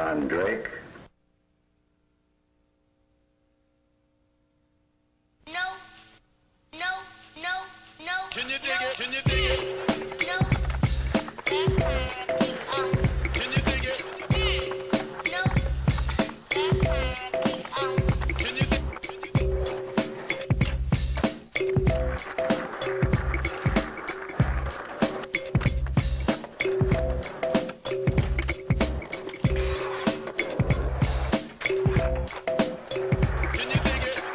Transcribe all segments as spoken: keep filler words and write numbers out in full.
on, Drake. No, no, no, no. Can you dig no, it? Can you dig it? No. Um, Can you dig it? no. Um, Can you dig Can you dig it?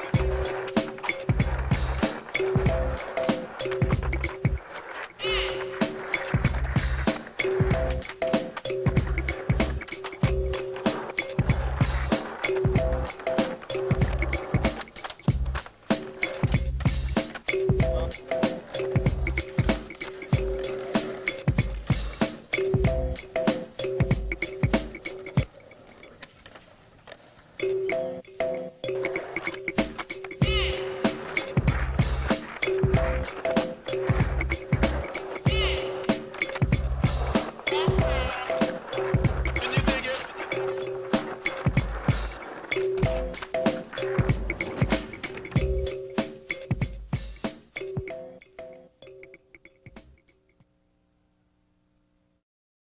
Can you dig it?